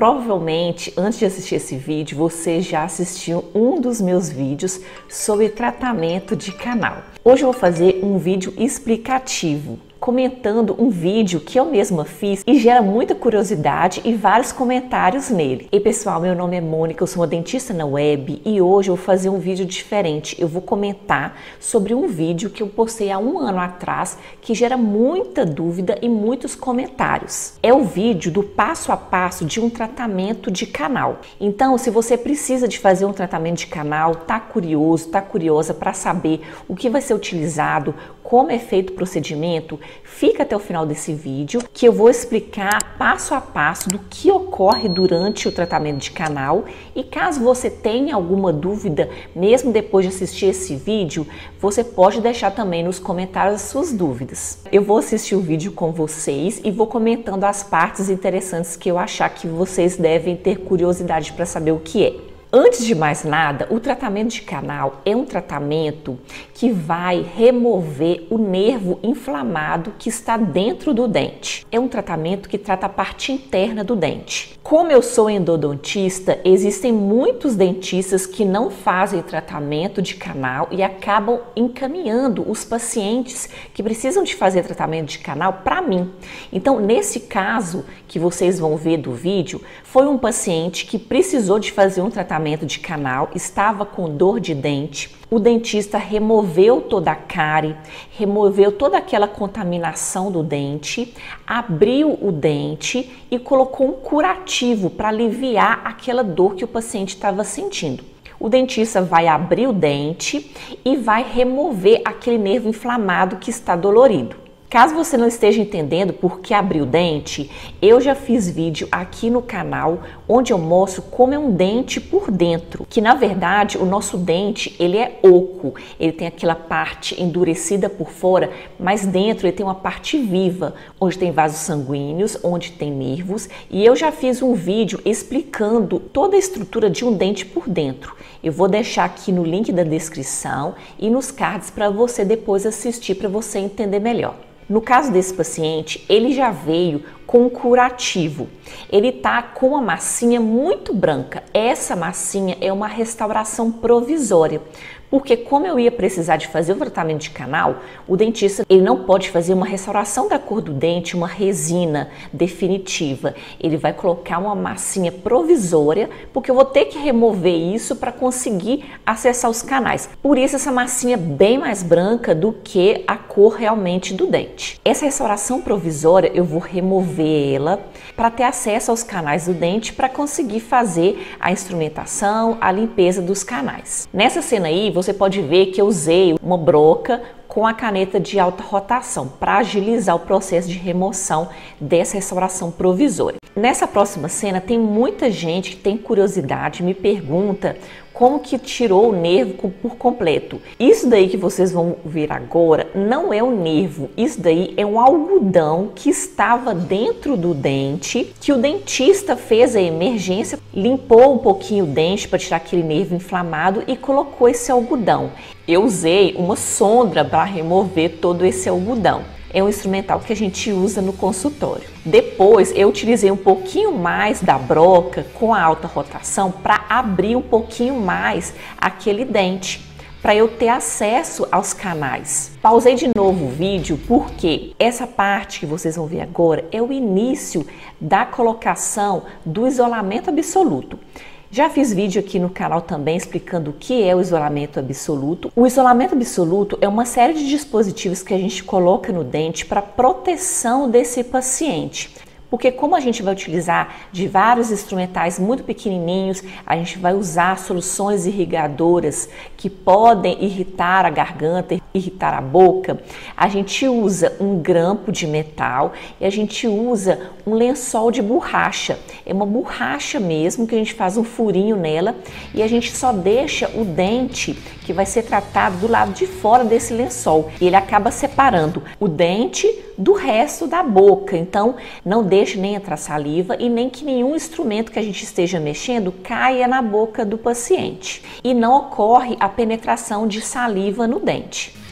Provavelmente, antes de assistir esse vídeo, você já assistiu um dos meus vídeos sobre tratamento de canal. Hoje eu vou fazer um vídeo explicativo, comentando um vídeo que eu mesma fiz e gera muita curiosidade e vários comentários nele. E pessoal, meu nome é Mônica, eu sou uma dentista na web e hoje eu vou fazer um vídeo diferente. Eu vou comentar sobre um vídeo que eu postei há um ano atrás que gera muita dúvida e muitos comentários. É o vídeo do passo a passo de um tratamento de canal. Então, se você precisa de fazer um tratamento de canal, tá curioso, tá curiosa para saber o que vai ser utilizado, como é feito o procedimento, fica até o final desse vídeo que eu vou explicar passo a passo do que ocorre durante o tratamento de canal. E caso você tenha alguma dúvida, mesmo depois de assistir esse vídeo, você pode deixar também nos comentários as suas dúvidas. Eu vou assistir o vídeo com vocês e vou comentando as partes interessantes que eu achar que vocês devem ter curiosidade para saber o que é. Antes de mais nada, o tratamento de canal é um tratamento que vai remover o nervo inflamado que está dentro do dente. É um tratamento que trata a parte interna do dente. Como eu sou endodontista, existem muitos dentistas que não fazem tratamento de canal e acabam encaminhando os pacientes que precisam de fazer tratamento de canal para mim. Então, nesse caso que vocês vão ver do vídeo, foi um paciente que precisou de fazer um tratamento de canal, estava com dor de dente. O dentista removeu toda a cárie, removeu toda aquela contaminação do dente, abriu o dente e colocou um curativo para aliviar aquela dor que o paciente estava sentindo. O dentista vai abrir o dente e vai remover aquele nervo inflamado que está dolorido. Caso você não esteja entendendo por que abrir o dente, eu já fiz vídeo aqui no canal onde eu mostro como é um dente por dentro, que na verdade o nosso dente ele é oco, ele tem aquela parte endurecida por fora, mas dentro ele tem uma parte viva, onde tem vasos sanguíneos, onde tem nervos, e eu já fiz um vídeo explicando toda a estrutura de um dente por dentro. Eu vou deixar aqui no link da descrição e nos cards para você depois assistir para você entender melhor. No caso desse paciente, ele já veio com um curativo. Ele tá com uma massinha muito branca. Essa massinha é uma restauração provisória, porque como eu ia precisar de fazer o tratamento de canal, o dentista ele não pode fazer uma restauração da cor do dente, uma resina definitiva. Ele vai colocar uma massinha provisória, porque eu vou ter que remover isso para conseguir acessar os canais. Por isso essa massinha é bem mais branca do que a cor realmente do dente. Essa restauração provisória eu vou remover ela para ter acesso aos canais do dente para conseguir fazer a instrumentação, a limpeza dos canais. Nessa cena aí você pode ver que eu usei uma broca com a caneta de alta rotação para agilizar o processo de remoção dessa restauração provisória. Nessa próxima cena tem muita gente que tem curiosidade, me pergunta como que tirou o nervo por completo. Isso daí que vocês vão ver agora não é um nervo, isso daí é um algodão que estava dentro do dente, que o dentista fez a emergência, limpou um pouquinho o dente para tirar aquele nervo inflamado e colocou esse algodão. Eu usei uma sonda para remover todo esse algodão. É um instrumental que a gente usa no consultório. Depois eu utilizei um pouquinho mais da broca com a alta rotação para abrir um pouquinho mais aquele dente, para eu ter acesso aos canais. Pausei de novo o vídeo porque essa parte que vocês vão ver agora é o início da colocação do isolamento absoluto. Já fiz vídeo aqui no canal também explicando o que é o isolamento absoluto. O isolamento absoluto é uma série de dispositivos que a gente coloca no dente para proteção desse paciente. Porque como a gente vai utilizar de vários instrumentais muito pequenininhos, a gente vai usar soluções irrigadoras que podem irritar a garganta, irritar a boca, a gente usa um grampo de metal e a gente usa um lençol de borracha. É uma borracha mesmo que a gente faz um furinho nela e a gente só deixa o dente que vai ser tratado do lado de fora desse lençol. E ele acaba separando o dente do resto da boca. Então, não deixe nem entrar saliva e nem que nenhum instrumento que a gente esteja mexendo caia na boca do paciente. E não ocorre a penetração de saliva no dente.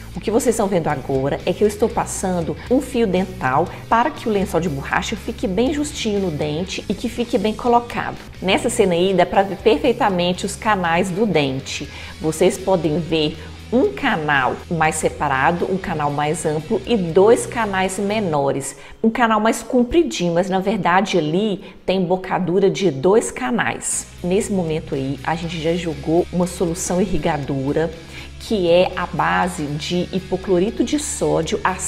O que vocês estão vendo agora é que eu estou passando um fio dental para que o lençol de borracha fique bem justinho no dente e que fique bem colocado. Nessa cena aí dá para ver perfeitamente os canais do dente. Vocês podem ver um canal mais separado, um canal mais amplo e dois canais menores. Um canal mais compridinho, mas na verdade ali tem embocadura de dois canais. Nesse momento aí a gente já jogou uma solução irrigadora que é a base de hipoclorito de sódio a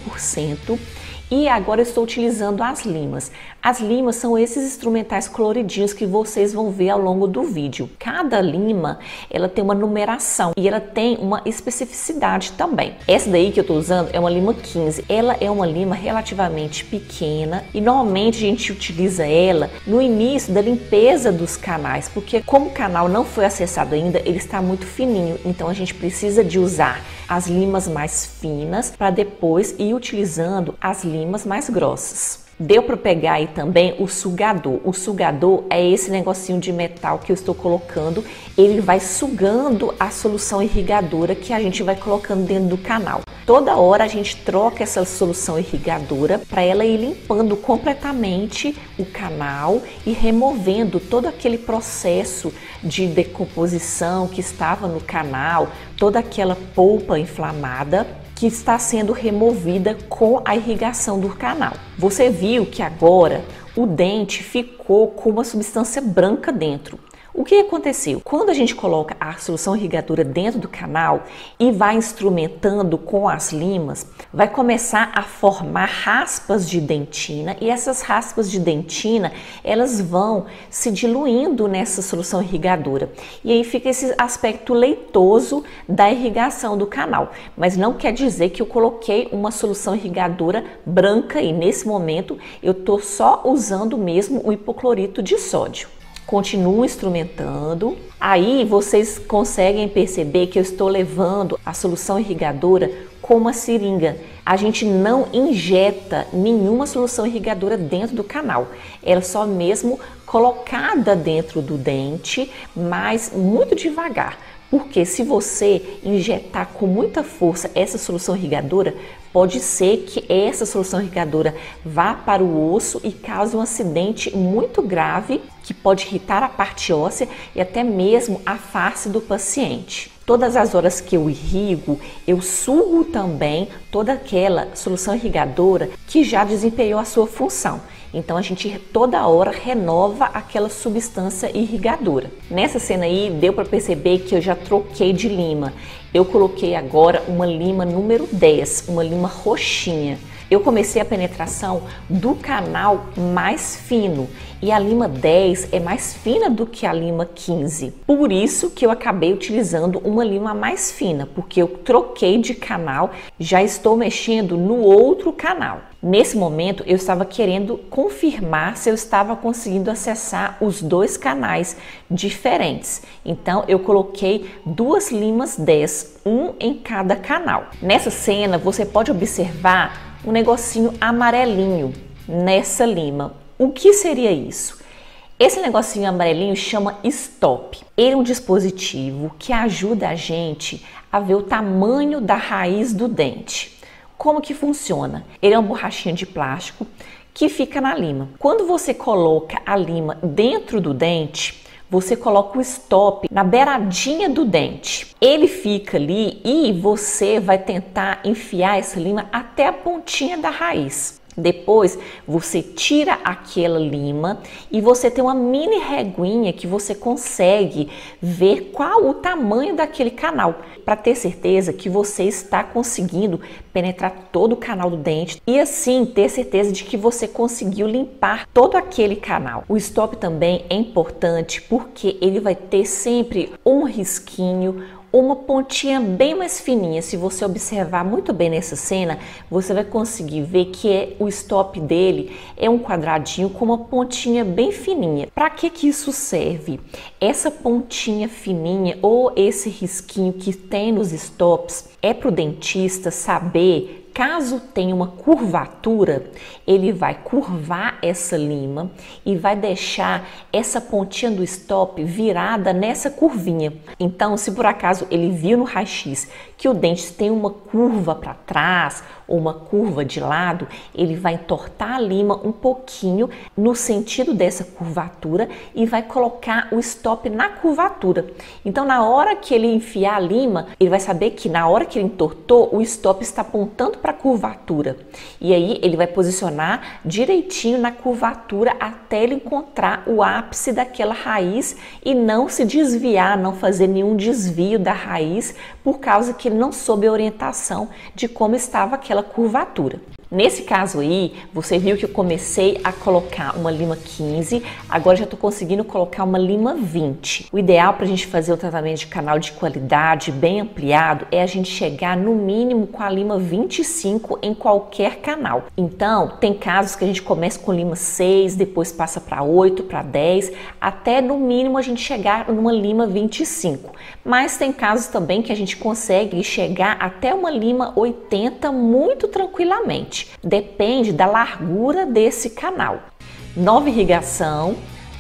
5%. E agora eu estou utilizando as limas. As limas são esses instrumentais coloridinhos que vocês vão ver ao longo do vídeo. Cada lima, ela tem uma numeração e ela tem uma especificidade também. Essa daí que eu estou usando é uma lima 15. Ela é uma lima relativamente pequena e normalmente a gente utiliza ela no início da limpeza dos canais, porque como o canal não foi acessado ainda, ele está muito fininho, então a gente precisa de usar as limas mais finas para depois ir utilizando as limas mais grossas. Deu para pegar aí também o sugador. O sugador é esse negocinho de metal que eu estou colocando. Ele vai sugando a solução irrigadora que a gente vai colocando dentro do canal. Toda hora a gente troca essa solução irrigadora para ela ir limpando completamente o canal e removendo todo aquele processo de decomposição que estava no canal, toda aquela polpa inflamada que está sendo removida com a irrigação do canal. Você viu que agora o dente ficou com uma substância branca dentro. O que aconteceu? Quando a gente coloca a solução irrigadora dentro do canal e vai instrumentando com as limas, vai começar a formar raspas de dentina e essas raspas de dentina, elas vão se diluindo nessa solução irrigadora. E aí fica esse aspecto leitoso da irrigação do canal. Mas não quer dizer que eu coloquei uma solução irrigadora branca e nesse momento eu estou só usando mesmo o hipoclorito de sódio. Continuo instrumentando, aí vocês conseguem perceber que eu estou levando a solução irrigadora com uma seringa. A gente não injeta nenhuma solução irrigadora dentro do canal, ela é só mesmo colocada dentro do dente, mas muito devagar. Porque se você injetar com muita força essa solução irrigadora, pode ser que essa solução irrigadora vá para o osso e cause um acidente muito grave que pode irritar a parte óssea e até mesmo a face do paciente. Todas as horas que eu irrigo, eu sugo também toda aquela solução irrigadora que já desempenhou a sua função. Então a gente toda hora renova aquela substância irrigadora. Nessa cena aí deu para perceber que eu já troquei de lima. Eu coloquei agora uma lima número 10, uma lima roxinha. Eu comecei a penetração do canal mais fino e a lima 10 é mais fina do que a lima 15. Por isso que eu acabei utilizando uma lima mais fina, porque eu troquei de canal, já estou mexendo no outro canal. Nesse momento eu estava querendo confirmar se eu estava conseguindo acessar os dois canais diferentes. Então eu coloquei duas limas 10, um em cada canal. Nessa cena você pode observar um negocinho amarelinho nessa lima. O que seria isso? Esse negocinho amarelinho chama stop. Ele é um dispositivo que ajuda a gente a ver o tamanho da raiz do dente. Como que funciona? Ele é uma borrachinha de plástico que fica na lima. Quando você coloca a lima dentro do dente, você coloca o stop na beiradinha do dente. Ele fica ali e você vai tentar enfiar essa lima até a pontinha da raiz. Depois você tira aquela lima e você tem uma mini reguinha que você consegue ver qual o tamanho daquele canal, para ter certeza que você está conseguindo penetrar todo o canal do dente e assim ter certeza de que você conseguiu limpar todo aquele canal. O stop também é importante porque ele vai ter sempre um risquinho, uma pontinha bem mais fininha. Se você observar muito bem nessa cena, você vai conseguir ver que o stop dele é um quadradinho com uma pontinha bem fininha. Para que isso serve? Essa pontinha fininha ou esse risquinho que tem nos stops é para o dentista saber Caso tenha uma curvatura, ele vai curvar essa lima e vai deixar essa pontinha do stop virada nessa curvinha. Então, se por acaso ele viu no raio-x que o dente tem uma curva para trás ou uma curva de lado, ele vai entortar a lima um pouquinho no sentido dessa curvatura e vai colocar o stop na curvatura. Então, na hora que ele enfiar a lima, ele vai saber que na hora que ele entortou, o stop está apontando para a curvatura. E aí ele vai posicionar direitinho na curvatura até ele encontrar o ápice daquela raiz e não se desviar, não fazer nenhum desvio da raiz por causa que ele não soube a orientação de como estava aquela curvatura. Nesse caso aí, você viu que eu comecei a colocar uma lima 15, agora já estou conseguindo colocar uma lima 20. O ideal para a gente fazer o tratamento de canal de qualidade bem ampliado é a gente chegar no mínimo com a lima 25 em qualquer canal. Então, tem casos que a gente começa com lima 6, depois passa para 8, para 10, até no mínimo a gente chegar numa lima 25. Mas tem casos também que a gente consegue chegar até uma lima 80 muito tranquilamente. Depende da largura desse canal. Nova irrigação.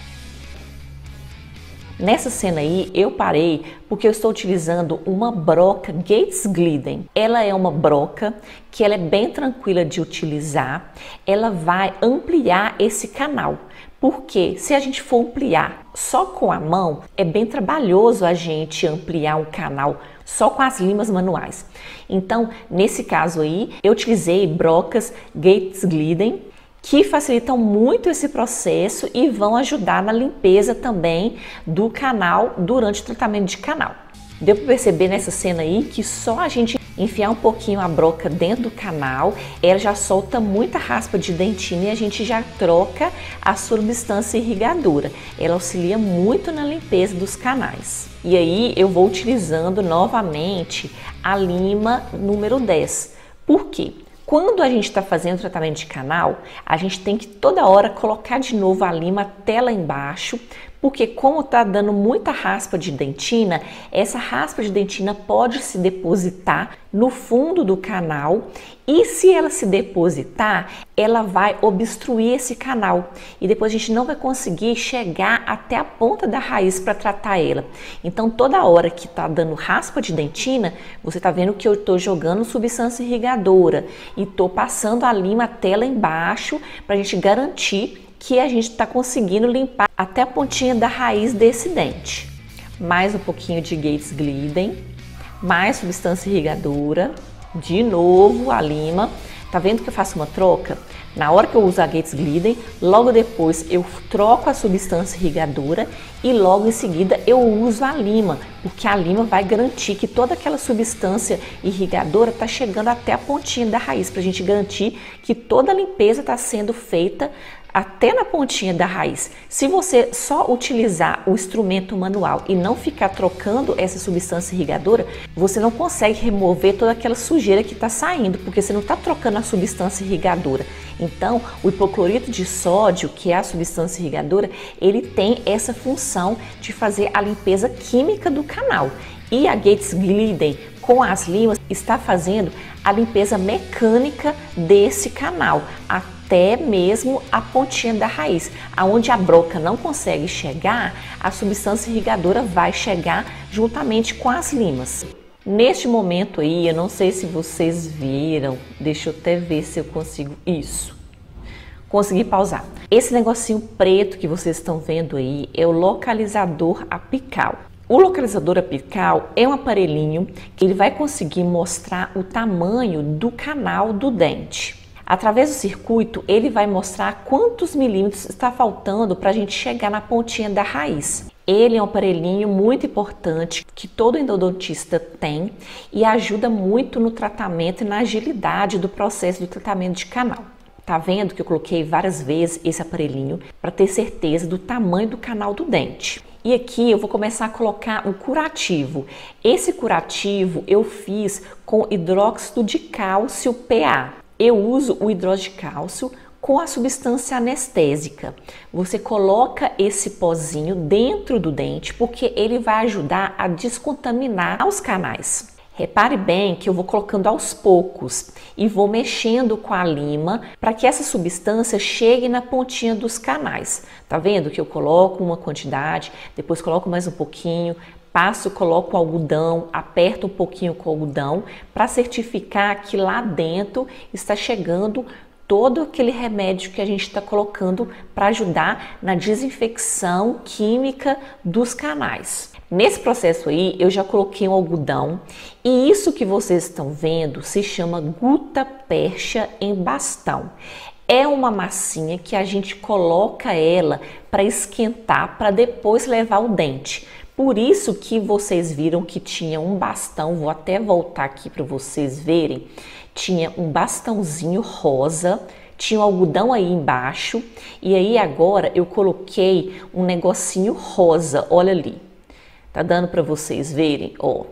Nessa cena aí eu parei porque eu estou utilizando uma broca Gates Glidden. Ela é uma broca que ela é bem tranquila de utilizar. Ela vai ampliar esse canal. Porque se a gente for ampliar só com a mão, é bem trabalhoso a gente ampliar um canal só com as limas manuais. Então, nesse caso aí, eu utilizei brocas Gates Glidden, que facilitam muito esse processo e vão ajudar na limpeza também do canal durante o tratamento de canal. Deu para perceber nessa cena aí que só a gente enfiar um pouquinho a broca dentro do canal, ela já solta muita raspa de dentina e a gente já troca a substância irrigadora. Ela auxilia muito na limpeza dos canais. E aí eu vou utilizando novamente a lima número 10. Por quê? Quando a gente está fazendo o tratamento de canal, a gente tem que toda hora colocar de novo a lima até lá embaixo, porque como está dando muita raspa de dentina, essa raspa de dentina pode se depositar no fundo do canal e se ela se depositar, ela vai obstruir esse canal e depois a gente não vai conseguir chegar até a ponta da raiz para tratar ela. Então toda hora que está dando raspa de dentina, você está vendo que eu estou jogando substância irrigadora e estou passando a lima até lá embaixo para a gente garantir que a gente está conseguindo limpar até a pontinha da raiz desse dente. Mais um pouquinho de Gates Glidden, mais substância irrigadora, de novo a lima. Tá vendo que eu faço uma troca? Na hora que eu uso a Gates Glidden, logo depois eu troco a substância irrigadora e logo em seguida eu uso a lima, porque a lima vai garantir que toda aquela substância irrigadora está chegando até a pontinha da raiz, para a gente garantir que toda a limpeza está sendo feita até na pontinha da raiz. Se você só utilizar o instrumento manual e não ficar trocando essa substância irrigadora, você não consegue remover toda aquela sujeira que está saindo, porque você não está trocando a substância irrigadora. Então, o hipoclorito de sódio, que é a substância irrigadora, ele tem essa função de fazer a limpeza química do canal. E a Gates Glidden com as limas está fazendo a limpeza mecânica desse canal, até mesmo a pontinha da raiz. Aonde a broca não consegue chegar, a substância irrigadora vai chegar juntamente com as limas. Neste momento aí, eu não sei se vocês viram, deixa eu até ver se eu consigo isso. Consegui pausar. Esse negocinho preto que vocês estão vendo aí é o localizador apical. O localizador apical é um aparelhinho que ele vai conseguir mostrar o tamanho do canal do dente. Através do circuito, ele vai mostrar quantos milímetros está faltando para a gente chegar na pontinha da raiz. Ele é um aparelhinho muito importante que todo endodontista tem e ajuda muito no tratamento e na agilidade do processo do tratamento de canal. Tá vendo que eu coloquei várias vezes esse aparelhinho para ter certeza do tamanho do canal do dente. E aqui eu vou começar a colocar um curativo. Esse curativo eu fiz com hidróxido de cálcio PA. Eu uso o hidróxido de cálcio com a substância anestésica. Você coloca esse pozinho dentro do dente porque ele vai ajudar a descontaminar os canais. Repare bem que eu vou colocando aos poucos e vou mexendo com a lima para que essa substância chegue na pontinha dos canais. Tá vendo que eu coloco uma quantidade, depois coloco mais um pouquinho, passo, coloco o algodão, aperto um pouquinho com o algodão para certificar que lá dentro está chegando todo aquele remédio que a gente está colocando para ajudar na desinfecção química dos canais. Nesse processo aí, eu já coloquei um algodão e isso que vocês estão vendo se chama gutta-percha em bastão. É uma massinha que a gente coloca ela para esquentar para depois levar o dente. Por isso que vocês viram que tinha um bastão, vou até voltar aqui para vocês verem, tinha um bastãozinho rosa, tinha um algodão aí embaixo e aí agora eu coloquei um negocinho rosa, olha ali. Tá dando para vocês verem, ó,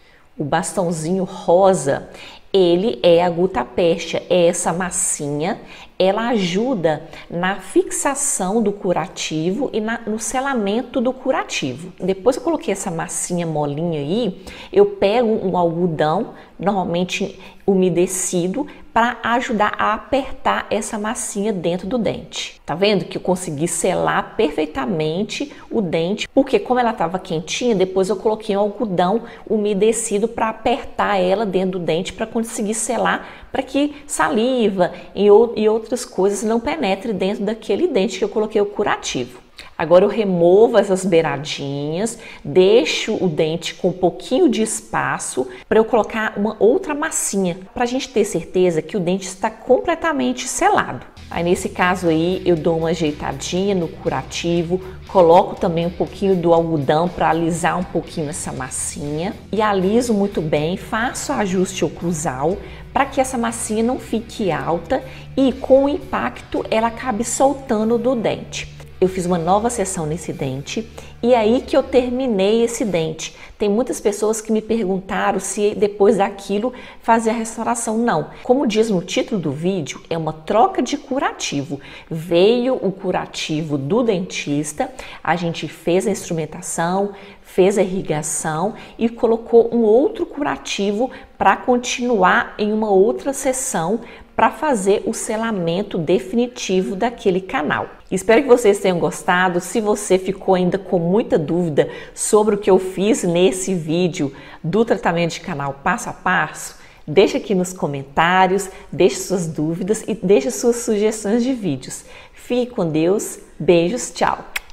o bastãozinho rosa, ele é a gutta-percha, é essa massinha, ela ajuda na fixação do curativo e no selamento do curativo. Depois que eu coloquei essa massinha molinha aí, eu pego um algodão, normalmente umedecido, para ajudar a apertar essa massinha dentro do dente. Tá vendo que eu consegui selar perfeitamente o dente, porque como ela estava quentinha, depois eu coloquei um algodão umedecido para apertar ela dentro do dente para conseguir selar, para que saliva e outras coisas não penetrem dentro daquele dente que eu coloquei o curativo. Agora eu removo essas beiradinhas, deixo o dente com um pouquinho de espaço para eu colocar uma outra massinha, para a gente ter certeza que o dente está completamente selado. Aí nesse caso aí eu dou uma ajeitadinha no curativo, coloco também um pouquinho do algodão para alisar um pouquinho essa massinha e aliso muito bem, faço ajuste oclusal para que essa massinha não fique alta e com o impacto ela acabe soltando do dente. Eu fiz uma nova seção nesse dente e aí que eu terminei esse dente. Tem muitas pessoas que me perguntaram se depois daquilo fazer a restauração. Não. Como diz no título do vídeo, é uma troca de curativo. Veio o curativo do dentista, a gente fez a instrumentação, fez a irrigação e colocou um outro curativo para continuar em uma outra sessão para fazer o selamento definitivo daquele canal. Espero que vocês tenham gostado. Se você ficou ainda com muita dúvida sobre o que eu fiz nesse vídeo do tratamento de canal passo a passo, deixa aqui nos comentários, deixe suas dúvidas e deixe suas sugestões de vídeos. Fique com Deus, beijos, tchau!